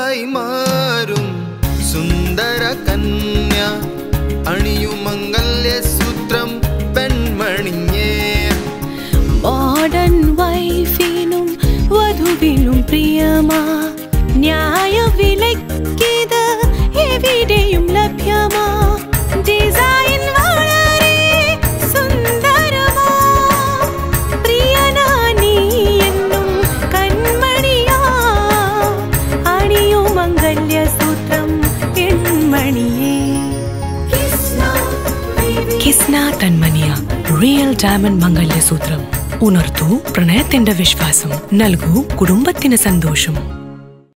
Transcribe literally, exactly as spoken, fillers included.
ആയി മാറും സുന്ദര കന്യ അണിയു മംഗല്യസൂത്രം പെൺമണിയേ മോഡേൺ വൈഫിനും വധുവിനും പ്രിയമാ ന്യായവിലയ്ക്കിത് എവിടെയും ലഭ്യമാ ഡിസൈൻ വളരെ സുന്ദരമാ പ്രിയനാ നീ എന്നും കൺമണിയാ അണിയു മംഗല്യസൂത്രം പെൺമണിയേ Kisna Tanmaniya Real Diamond Mangalya Sutram Unarthu Pranayatinte Vishwasam Nalgu Kudumbathine Sandosham